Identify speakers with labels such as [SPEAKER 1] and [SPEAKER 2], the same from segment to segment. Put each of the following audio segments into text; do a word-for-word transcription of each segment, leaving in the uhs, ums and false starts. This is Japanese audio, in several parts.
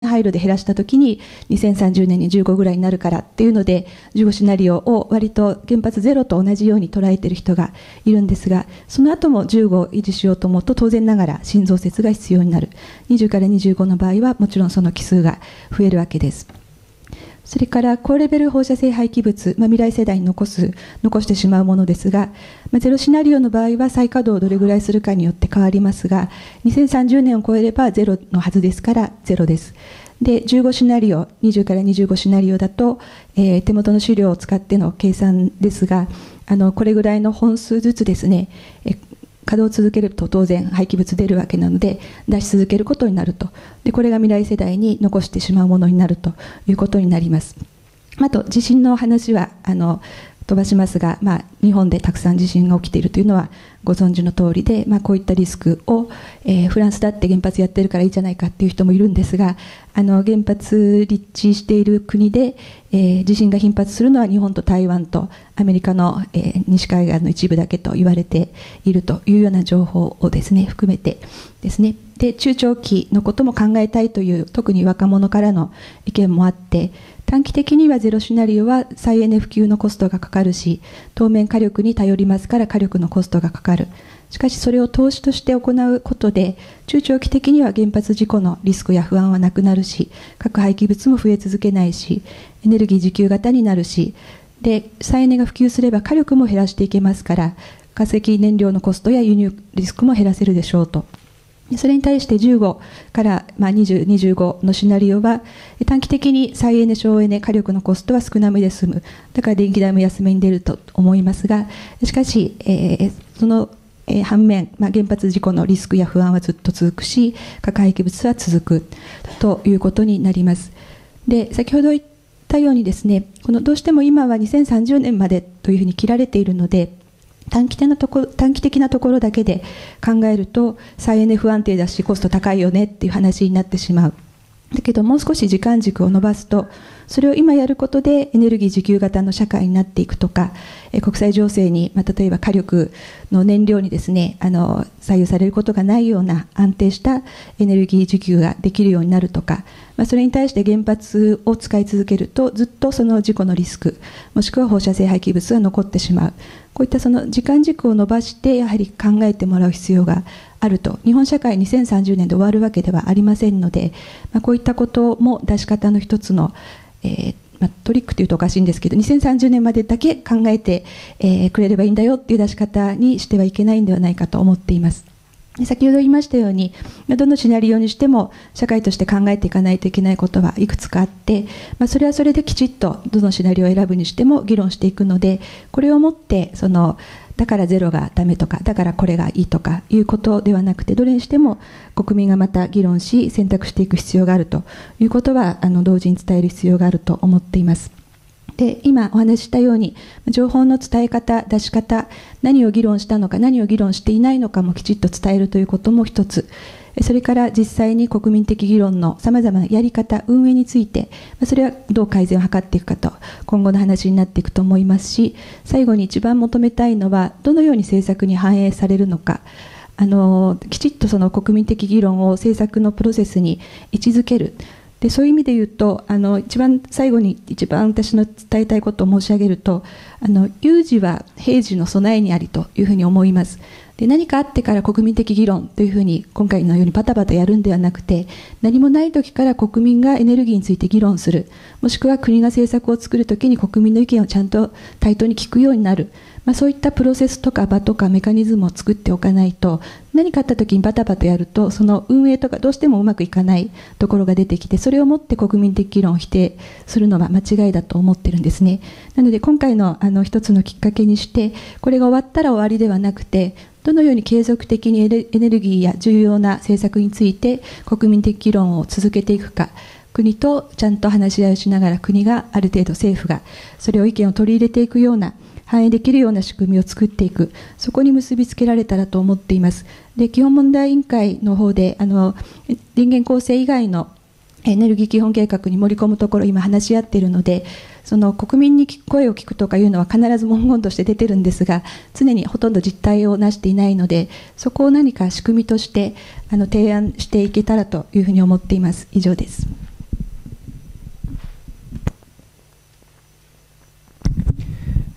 [SPEAKER 1] 廃炉で減らしたときににせんさんじゅうねんにじゅうごぐらいになるからっていうので、じゅうごシナリオを割と原発ゼロと同じように捉えている人がいるんですが、その後もじゅうごを維持しようと思うと当然ながら新増設が必要になる。にじゅうからにじゅうごの場合はもちろんその基数が増えるわけです。それから高レベル放射性廃棄物、まあ、未来世代に残す残してしまうものですが、まあ、ゼロシナリオの場合は再稼働をどれぐらいするかによって変わりますが、にせんさんじゅうねんを超えればゼロのはずですからゼロです。でじゅうごシナリオ、にじゅうからにじゅうごシナリオだと、えー、手元の資料を使っての計算ですが、あのこれぐらいの本数ずつですね、え稼働を続けると当然廃棄物出るわけなので出し続けることになると。でこれが未来世代に残してしまうものになるということになります。あと地震の話はあの飛ばしますが、まあ、日本でたくさん地震が起きているというのはご存知の通りで、まあ、こういったリスクを、えー、フランスだって原発やってるからいいじゃないかっていう人もいるんですが、あの原発立地している国で、えー、地震が頻発するのは日本と台湾とアメリカの、えー、西海岸の一部だけと言われているというような情報をですね含めてですね、で中長期のことも考えたいという特に若者からの意見もあって、短期的にはゼロシナリオは再エネ普及のコストがかかるし、当面火力に頼りますから火力のコストがかかる。しかしそれを投資として行うことで、中長期的には原発事故のリスクや不安はなくなるし、核廃棄物も増え続けないし、エネルギー自給型になるし、で再エネが普及すれば火力も減らしていけますから、化石燃料のコストや輸入リスクも減らせるでしょうと。それに対してじゅうごからまあにじゅう、にじゅうごのシナリオは短期的に再エネ、省エネ、火力のコストは少なめで済む。だから電気代も安めに出ると思いますが、しかし、えー、その反面、まあ、原発事故のリスクや不安はずっと続くし、核廃棄物は続くということになります。で、先ほど言ったようにですね、このどうしても今はにせんさんじゅうねんまでというふうに切られているので、短期的なところ、短期的なところだけで考えると再エネ不安定だしコスト高いよねっていう話になってしまう。だけどもう少し時間軸を伸ばすと、それを今やることでエネルギー自給型の社会になっていくとか、え国際情勢に、まあ、例えば火力の燃料にですね、あの左右されることがないような安定したエネルギー自給ができるようになるとか、まあ、それに対して原発を使い続けるとずっとその事故のリスクもしくは放射性廃棄物が残ってしまう。こういったその時間軸を伸ばしてやはり考えてもらう必要があると。日本社会にせんさんじゅうねんで終わるわけではありませんので、まあ、こういったことも出し方の一つの、えーまあ、トリックというとおかしいんですけど、にせんさんじゅうねんまでだけ考えて、えー、くれればいいんだよっていう出し方にしてはいけないんではないかと思っています。先ほど言いましたように、どのシナリオにしても社会として考えていかないといけないことはいくつかあって、まあ、それはそれできちっとどのシナリオを選ぶにしても議論していくので、これをもってそのだからゼロがダメとかだからこれがいいとかいうことではなくて、どれにしても国民がまた議論し選択していく必要があるということはあの同時に伝える必要があると思っています。で今お話ししたように情報の伝え方、出し方、何を議論したのか何を議論していないのかもきちっと伝えるということも一つ、それから実際に国民的議論のさまざまなやり方、運営についてそれはどう改善を図っていくかと今後の話になっていくと思いますし、最後に一番求めたいのはどのように政策に反映されるのか、あのきちっとその国民的議論を政策のプロセスに位置づける。でそういう意味で言うと、あの一番最後に一番私の伝えたいことを申し上げると、あの有事は平時の備えにありというふうに思います。で何かあってから国民的議論というふうに今回のようにバタバタやるんではなくて、何もない時から国民がエネルギーについて議論する、もしくは国が政策を作るときに国民の意見をちゃんと対等に聞くようになる、まあ、そういったプロセスとか場とかメカニズムを作っておかないと、何かあった時にバタバタやるとその運営とかどうしてもうまくいかないところが出てきて、それをもって国民的議論を否定するのは間違いだと思ってるんですね。なので今回のあの一つのきっかけにして、これが終わったら終わりではなくて、どのように継続的にエネルギーや重要な政策について国民的議論を続けていくか、国とちゃんと話し合いをしながら、国がある程度政府がそれを意見を取り入れていくような、反映できるような仕組みを作っていく、そこに結びつけられたらと思っています。で基本問題委員会の方であの電源構成以外のエネルギー基本計画に盛り込むところ今話し合っているので、その国民に声を聞くとかいうのは必ず文言として出てるんですが、常にほとんど実態をなしていないので、そこを何か仕組みとしてあの提案していけたらというふうに思っています。以上です。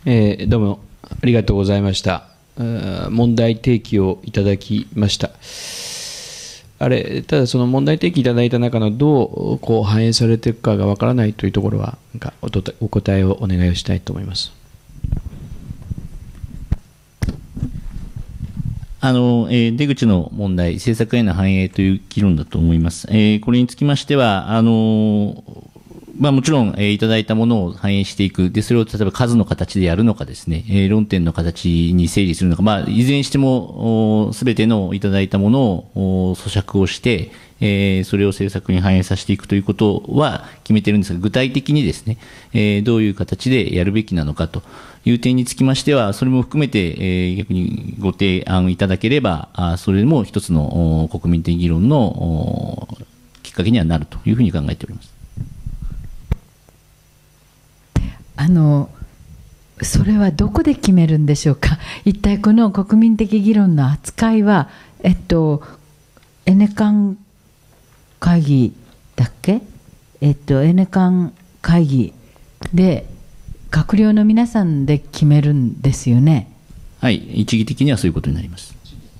[SPEAKER 2] えー、どうもありがとうございました。問題提起をいただきました。あれ、ただその問題提起いただいた中のどうこう反映されていくかがわからないというところは、なんか お, お答えをお願いをしたいと思います。
[SPEAKER 3] あの、えー、出口の問題、政策への反映という議論だと思います。えー、これにつきましては、あのまあ、もちろん、えー、いただいたものを反映していく、でそれを例えば数の形でやるのかですね、えー、論点の形に整理するのか、まあ、いずれにしても、すべてのいただいたものを咀嚼をして、えー、それを政策に反映させていくということは決めているんですが、具体的にですね、えー、どういう形でやるべきなのかという点につきましては、それも含めて、えー、逆にご提案いただければ、あそれも一つの国民的議論のきっかけにはなるというふうに考えております。
[SPEAKER 4] あのそれはどこで決めるんでしょうか。一体この国民的議論の扱いは、えっと、エネカン会議だっけ、えっと、エネカン会議で閣僚の皆さんで決めるんですよね。
[SPEAKER 3] はい、一義的にはそういうことになります。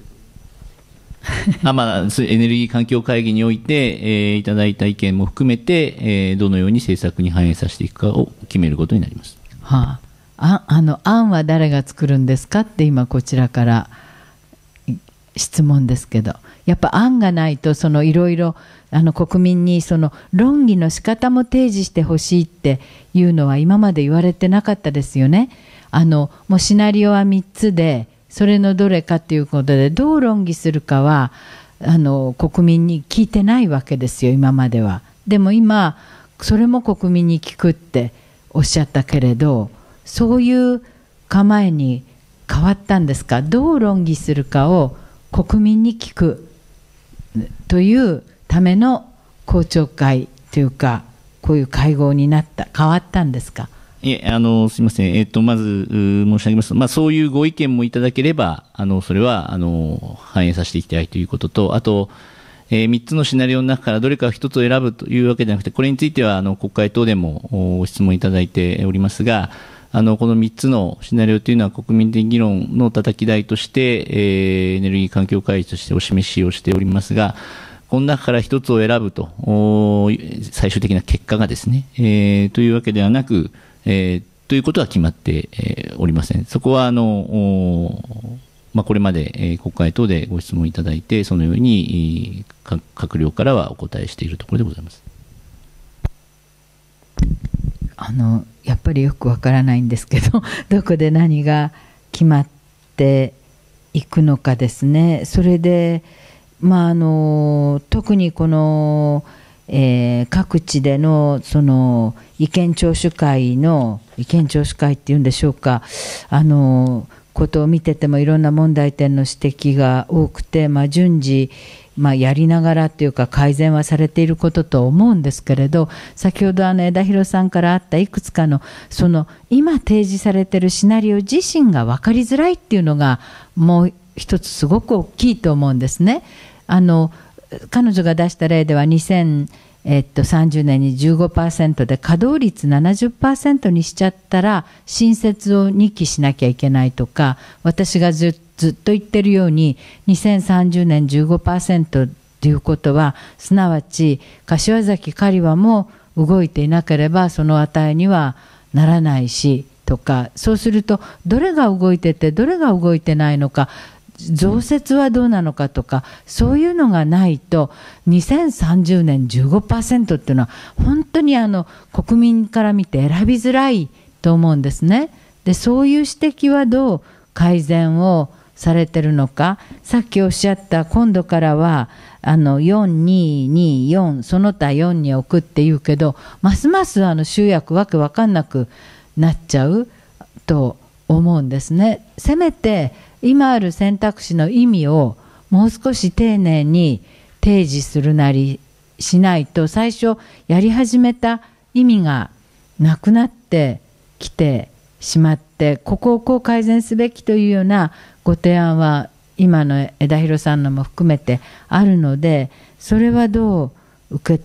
[SPEAKER 3] あまあ、エネルギー環境会議において、えー、いただいた意見も含めて、えー、どのように政策に反映させていくかを決めることになります。
[SPEAKER 4] はあ、あ, あの案は誰が作るんですかって今こちらから質問ですけど、やっぱ案がないとそのいろいろあの国民にその論議の仕方も提示してほしいっていうのは今まで言われてなかったですよね。あのもうシナリオはみっつで、それのどれかということでどう論議するかはあの国民に聞いてないわけですよ、今までは。でも今それも国民に聞くっておっしゃったけれど、そういう構えに変わったんですか。どう論議するかを国民に聞くというための公聴会というか、こういう会合になった、変わったんですか。
[SPEAKER 3] いえ、あの、すみません。えっと、まず、申し上げますと、まあ、そういうご意見もいただければ、あの、それは、あの、反映させていきたいということと、あと、えー、みっつのシナリオの中からどれかひとつを選ぶというわけではなくて、これについては、あの、国会等でもご質問いただいておりますが、あの、このみっつのシナリオというのは国民的議論の叩き台として、えー、エネルギー環境会議としてお示しをしておりますが、この中から一つを選ぶと、最終的な結果がですね、えー、というわけではなく、えー、ということは決まって、えー、おりません。そこはあの、まあ、これまで、えー、国会等でご質問いただいて、そのように閣僚からはお答えしているところでございます。
[SPEAKER 4] あのやっぱりよくわからないんですけど、どこで何が決まっていくのかですね。それで、まあ、あの特にこのえー、各地でのその意見聴取会の意見聴取会っていうんでしょうか、あのことを見ててもいろんな問題点の指摘が多くて、まあ、順次、まあ、やりながらっていうか改善はされていることと思うんですけれど、先ほどあの枝広さんからあったいくつかのその今提示されているシナリオ自身が分かりづらいっていうのがもう一つすごく大きいと思うんですね。あの彼女が出した例ではにせんさんじゅうねんに じゅうごパーセント で稼働率 ななじゅっパーセント にしちゃったら新設をにきしなきゃいけないとか、私がず, ずっと言ってるようににせんさんじゅうねん じゅうごパーセント ということはすなわち柏崎刈羽も動いていなければその値にはならないしとか、そうするとどれが動いててどれが動いてないのか、増設はどうなのかとか、そういうのがないとにせんさんじゅうねん じゅうごパーセント っていうのは本当にあの国民から見て選びづらいと思うんですね。でそういう指摘はどう改善をされてるのか、さっきおっしゃった今度からはあのよんにによんその他よんに置くっていうけど、ますますあの集約わけわかんなくなっちゃうと思うんですね。せめて今ある選択肢の意味をもう少し丁寧に提示するなりしないと、最初やり始めた意味がなくなってきてしまって、ここをこう改善すべきというようなご提案は今の枝広さんのも含めてあるので、それはどう受け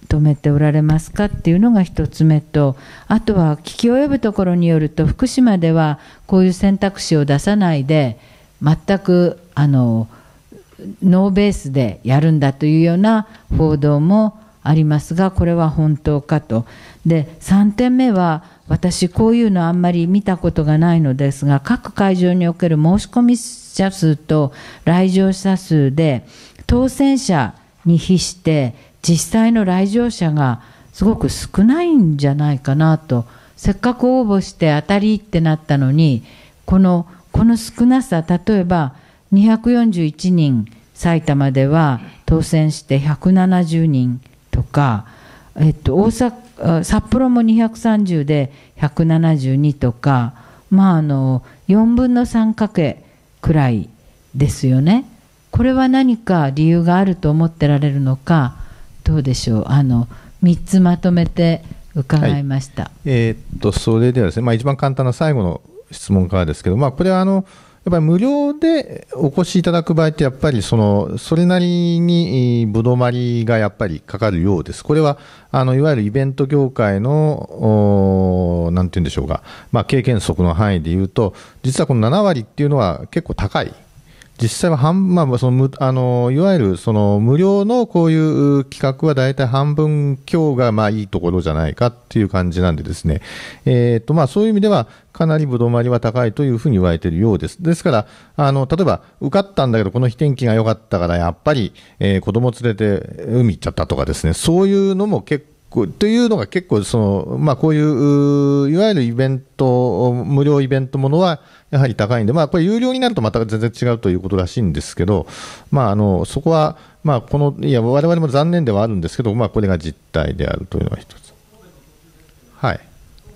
[SPEAKER 4] 止めておられますかっていうのが一つ目と、あとは聞き及ぶところによると、福島ではこういう選択肢を出さないで、全くあのノーベースでやるんだというような報道もありますが、これは本当かと。で、さんてんめは、私こういうのあんまり見たことがないのですが、各会場における申し込み者数と来場者数で、当選者に比して実際の来場者がすごく少ないんじゃないかなと。せっかく応募して当たりってなったのに、このこの少なさ、例えばにひゃくよんじゅういちにん埼玉では当選してひゃくななじゅうにんとか、えっと、大阪札幌もにひゃくさんじゅうでひゃくななじゅうにとか、まあ、あのよんぶんのさんかけくらいですよね。これは何か理由があると思ってられるのか、どうでしょう。あのみっつまとめて伺いました。
[SPEAKER 5] はい、えー、っとそれではですね、まあ、一番簡単な最後の質問からですけど、まあ、これはあのやっぱり無料でお越しいただく場合って、やっぱりそのそれなりにぶどまりがやっぱりかかるようです。これはあのいわゆるイベント業界のなんていうんでしょうか、まあ、経験則の範囲でいうと、実はこのななわりっていうのは結構高い。実際は半、まあ、そのあのいわゆるその無料のこういう企画は大体半分強がまあいいところじゃないかっていう感じなんでですね、えーとまあ、そういう意味ではかなりぶどまりは高いというふうに言われているようです。ですからあの例えば受かったんだけどこの日天気が良かったからやっぱり、えー、子供連れて海行っちゃったとかですね、そういうのも結構というのが結構その、まあ、こういういわゆるイベント、無料イベントものはやはり高いんで、まあ、これ有料になるとまた全然違うということらしいんですけど、まあ、あのそこは、まあ、このいや我々も残念ではあるんですけど、まあ、これが実態であるというのが一つ。はい。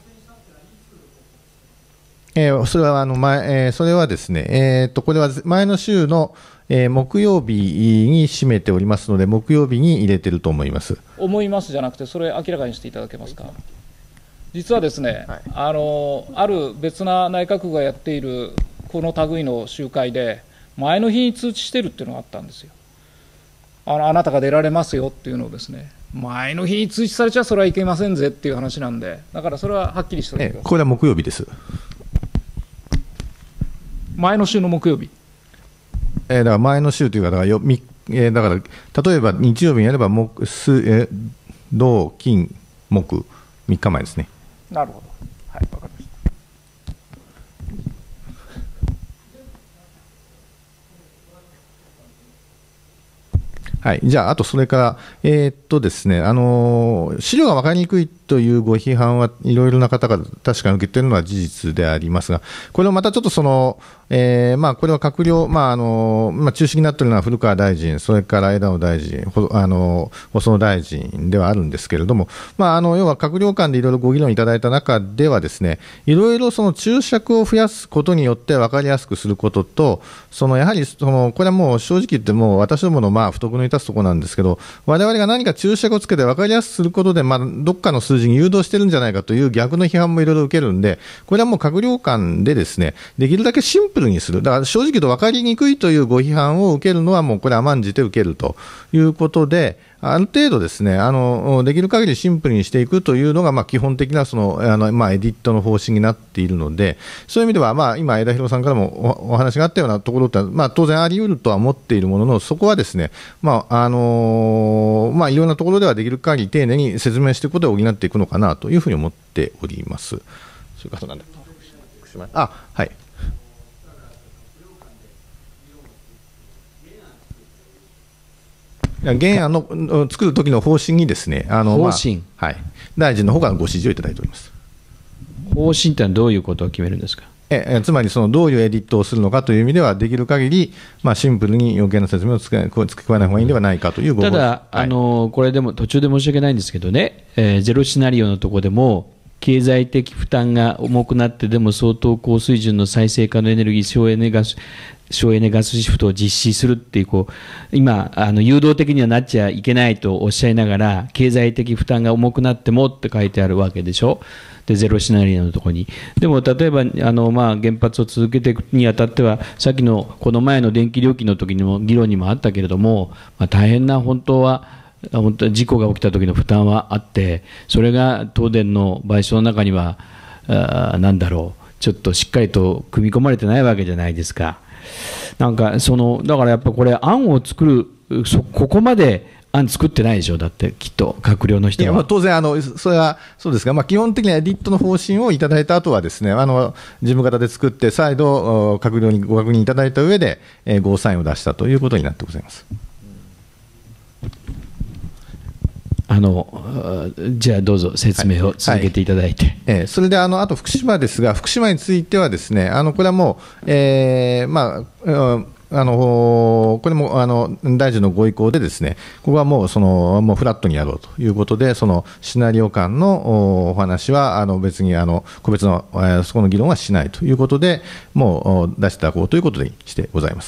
[SPEAKER 5] えー、それはあの前、えー、それはですね、えー、とこれは前の週のえー、木曜日に締めておりますので、木曜日に入れてると思います。
[SPEAKER 6] 思いますじゃなくて、それ明らかにしていただけますか。実はですね、はい、あのある別な内閣府がやっているこの類の集会で、前の日に通知してるっていうのがあったんですよ。あのあなたが出られますよっていうのをですね、前の日に通知されちゃそれはいけませんぜっていう話なんで、だからそれははっきりしておいてください。
[SPEAKER 5] これは木曜日です。
[SPEAKER 6] 前の週の木曜日。
[SPEAKER 5] えー、だから前の週というか、だからよみ、えー、だから例えば日曜日にやれば木水、えー、土金木みっかまえですね。
[SPEAKER 6] なるほど、はい、わかりました。
[SPEAKER 5] はい、じゃあ、あとそれから、えー、っとですね、あのー、資料が分かりにくいというご批判はいろいろな方が確かに受けているのは事実でありますが、これをまたちょっとその、えーまあ、これは閣僚、まああのまあ、中心になっているのは古川大臣、それから枝野大臣、あの細野大臣ではあるんですけれども、まあ、あの要は閣僚間でいろいろご議論いただいた中ではですね、いろいろその注釈を増やすことによって分かりやすくすることと、そのやはりそのこれはもう正直言ってもう私どものまあ不徳の致すところなんですけど、我々が何か注釈をつけて分かりやすくすることで、まあ、どっかの数字に誘導してるんじゃないかという逆の批判もいろいろ受けるんで、これはもう閣僚間でですね、できるだけシンプルにする。だから正直言うと分かりにくいというご批判を受けるのはもうこれ甘んじて受けるということで、ある程度ですね、あのできる限りシンプルにしていくというのがまあ基本的なそのあのまあエディットの方針になっているので、そういう意味ではまあ今枝広さんからも お, お話があったようなところってまあ当然あり得るとは思っているものの、そこはですね、まああのまあいろんなところではできる限り丁寧に説明していくことで補っていくのかなというふうに思っております。そういう方なんだ。あ、はい。原案の作る時の方針にですね、あの
[SPEAKER 2] 方針、
[SPEAKER 5] まあはい、大臣の方からご指示をいただいております。
[SPEAKER 2] 方針というのはどういうことを決めるんですか。
[SPEAKER 5] ええつまりそのどういうエディットをするのかという意味では、できる限りまあシンプルに余計な説明を付け加えない方がいいんではないかというご
[SPEAKER 2] ただ、
[SPEAKER 5] はい、
[SPEAKER 2] あのこれでも途中で申し訳ないんですけどね、えー、ゼロシナリオのところでも、経済的負担が重くなってでも相当高水準の再生可能エネルギー省エネガス省エネガスシフトを実施するっていう、こう今あの誘導的にはなっちゃいけないとおっしゃいながら、経済的負担が重くなってもって書いてあるわけでしょ。でゼロシナリオのところに。でも例えばあの、まあ、原発を続けていくにあたっては、さっきのこの前の電気料金の時にも議論にもあったけれども、まあ、大変な本当は本当に事故が起きた時の負担はあって、それが東電の賠償の中には、あなんだろう、ちょっとしっかりと組み込まれてないわけじゃないですか。なんかそのだからやっぱこれ、案を作る、そここまで案作ってないでしょ、だってきっと、閣僚の人は。
[SPEAKER 5] いや、まあ、当然あの、それはそうですが、まあ、基本的にはリットの方針をいただいた後はですね、あの事務方で作って、再度、閣僚にご確認いただいた上で、えー、ゴーサインを出したということになってございます。
[SPEAKER 2] あのじゃあどうぞ説明を続けていただいて、はいはい、
[SPEAKER 5] えー、それであのあと福島ですが、福島についてはですね、あのこれはもう、えーまああのこれもあの大臣のご意向でですね、ここはもうそのもうフラットにやろうということで、そのシナリオ間のお話はあの別にあの個別の、えー、そこの議論はしないということで、もう出していただこうということにしてございます。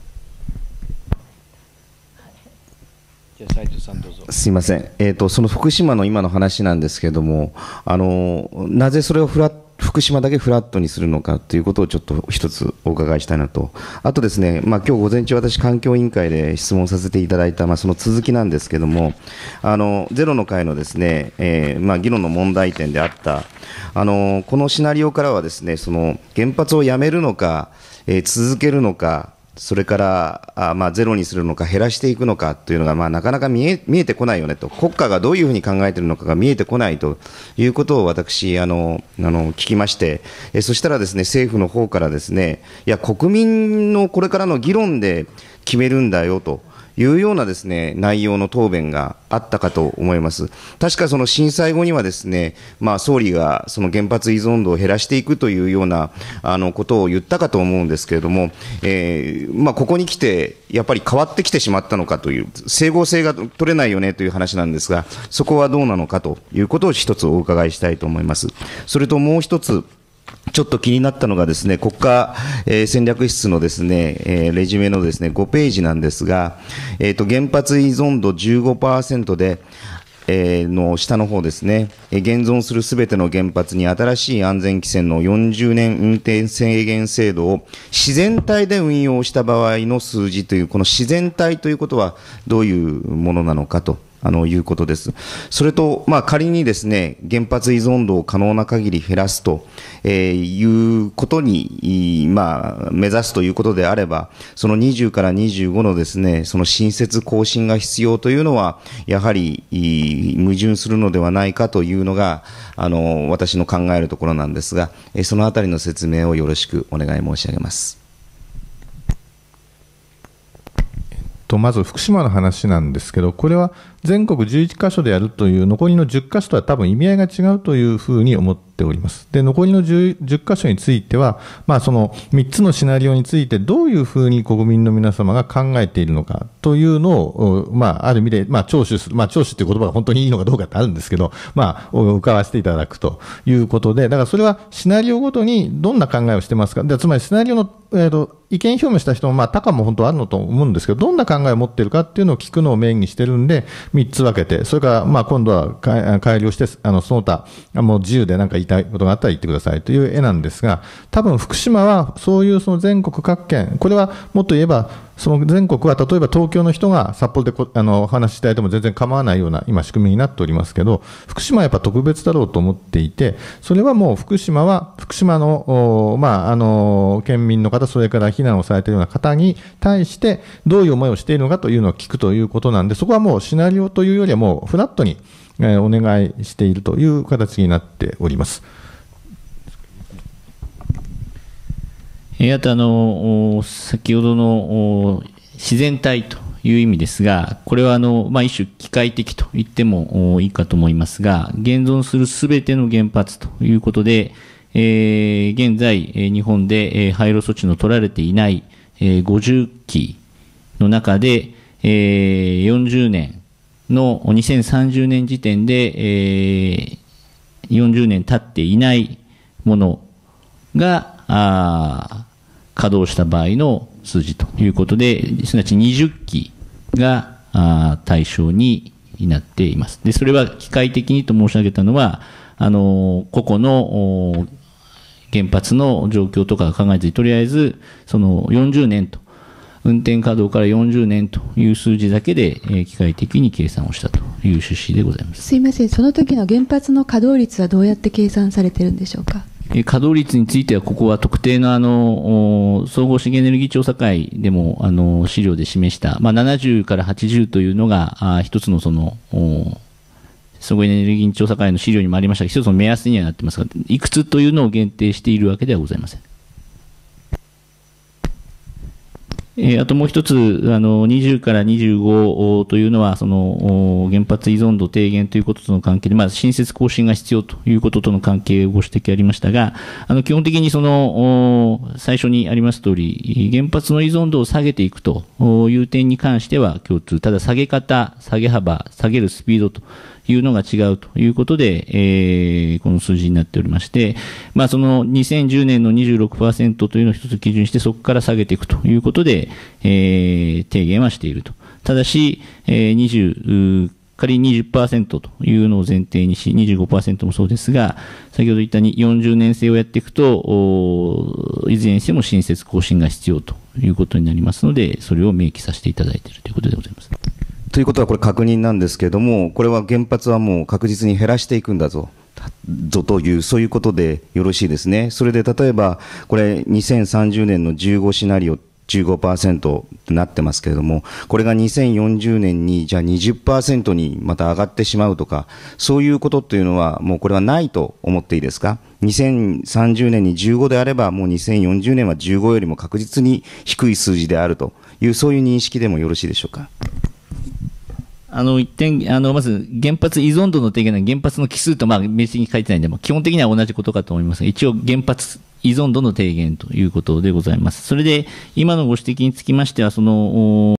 [SPEAKER 2] じゃあ斉藤さんどうぞ。
[SPEAKER 7] すみません、えーと、その福島の今の話なんですけれども、あのなぜそれをフラッ福島だけフラットにするのかということをちょっと一つお伺いしたいなと、あとですね、まあ今日午前中、私、環境委員会で質問させていただいた、まあ、その続きなんですけれども、あのゼロの会のですね、えーまあ、議論の問題点であった、あのこのシナリオからはですね、その原発をやめるのか、えー、続けるのか、それからあ、まあ、ゼロにするのか減らしていくのかというのが、まあ、なかなか見え、見えてこないよねと、国家がどういうふうに考えているのかが見えてこないということを私、あのあの聞きまして、えそしたらですね、政府の方からですね、いや、国民のこれからの議論で決めるんだよというようなですね、内容の答弁があったかと思います。確かその震災後にはですね、まあ、総理がその原発依存度を減らしていくというようなあのことを言ったかと思うんですけれども、えーまあ、ここに来てやっぱり変わってきてしまったのかという、整合性が取れないよねという話なんですが、そこはどうなのかということを一つお伺いしたいと思います。それともう一つ、ちょっと気になったのがですね、国家、えー、戦略室のですね、えー、レジュメのですね、ごページなんですが、えーと、原発依存度 じゅうごパーセント で、えー、の下の方ですね、えー、現存するすべての原発に新しい安全規制のよんじゅうねん運転制限制度を自然体で運用した場合の数字という、この自然体ということはどういうものなのかと。あのいうことです。それと、まあ、仮にですね、原発依存度を可能な限り減らすと、えー、いうことに、まあ、目指すということであれば、そのにじゅうからにじゅうごのですね、その新設更新が必要というのは、やはり矛盾するのではないかというのが、あの私の考えるところなんですが、そのあたりの説明をよろしくお願い申し上げます。
[SPEAKER 5] とまず福島の話なんですけど、これは全国じゅういちかしょでやるという残りのじゅっかしょとは多分意味合いが違うというふうに思っております。で、残りの 10, じゅっかしょについては、まあ、そのみっつのシナリオについてどういうふうに国民の皆様が考えているのかというのを、まあ、ある意味で、まあ、聴取する、まあ、聴取という言葉が本当にいいのかどうかってあるんですけど、まあ、伺わせていただくということで、だからそれはシナリオごとにどんな考えをしてますか。でつまりシナリオの、えーと意見表明した人も、まあ、他かも本当はあるのと思うんですけど、どんな考えを持っているかっていうのを聞くのをメインにしてるんで、みっつ分けて、それから、まあ、今度は改良して、あの、その他、もう自由で何か言いたいことがあったら言ってくださいという絵なんですが、多分福島はそういうその全国各県、これはもっと言えば、その全国は例えば東京の人が札幌でこあのお話ししたいでも全然構わないような今仕組みになっておりますけど、福島はやっぱ特別だろうと思っていて、それはもう福島は福島の、まあ、あの県民の方、それから避難をされているような方に対してどういう思いをしているのかというのを聞くということなんで、そこはもうシナリオというよりはもうフラットに、えー、お願いしているという形になっております。
[SPEAKER 3] あとあの先ほどの自然体という意味ですが、これはあの、まあ、一種機械的と言ってもいいかと思いますが、現存するすべての原発ということで、えー、現在日本で廃炉措置の取られていないごじゅっきの中で、えー、よんじゅうねんのにせんさんじゅうねん時点で、えー、よんじゅうねん経っていないものがあ稼働した場合の数字ということで、すなわちにじゅっきがあ対象になっています。で、それは機械的にと申し上げたのは、あの個々の原発の状況とか考えずに、とりあえずそのよんじゅうねんと運転稼働からよんじゅうねんという数字だけで、えー機械的に計算をしたという趣旨でございます。
[SPEAKER 1] すいません、その時の原発の稼働率はどうやって計算されているんでしょうか。
[SPEAKER 3] えー稼働率については、ここは特定のあのお総合資源エネルギー調査会でもあの資料で示した、まあ、ななじゅうからはちじゅうというのが、あ一つのそのお総合エネルギー調査会の資料にもありましたが、一つの目安にはなってますが、いくつというのを限定しているわけではございません。えーあともう一つ、あのにじゅうからにじゅうごというのは、そのお原発依存度低減ということとの関係で、まあ、新設更新が必要ということとの関係をご指摘ありましたが、あの基本的にそのお最初にありますとおり、原発の依存度を下げていくという点に関しては共通、ただ下げ方、下げ幅、下げるスピードというのが違うということで、えーこの数字になっておりまして、まあ、そのにせんじゅうねんの にじゅうろくパーセント というのを一つ基準にして、そこから下げていくということで、えー低減はしていると。ただし、えーにじゅう仮に にじゅっパーセント というのを前提にし、にじゅうごパーセント もそうですが、先ほど言ったによんじゅうねん制をやっていくと、おいずれにしても新設更新が必要ということになりますので、それを明記させていただいているということでございます。
[SPEAKER 7] ということは、これ、確認なんですけれども、これは原発はもう確実に減らしていくんだぞ。ぞという、そういうことでよろしいですね。それで例えば、これ、にせんさんじゅうねんのじゅうごシナリオ、じゅうごパーセント となってますけれども、これがにせんよんじゅうねんにじゃあ にじゅっパーセント にまた上がってしまうとか、そういうことっていうのは、もうこれはないと思っていいですか。にせんさんじゅうねんにじゅうごであれば、もうにせんよんじゅうねんはじゅうごよりも確実に低い数字であるという、そういう認識でもよろしいでしょうか。
[SPEAKER 3] あの一点、あのまず原発依存度の低減は原発の基数とまあ別に書いてないんで、基本的には同じことかと思いますが、一応原発依存度の低減ということでございます。それで今のご指摘につきましては、その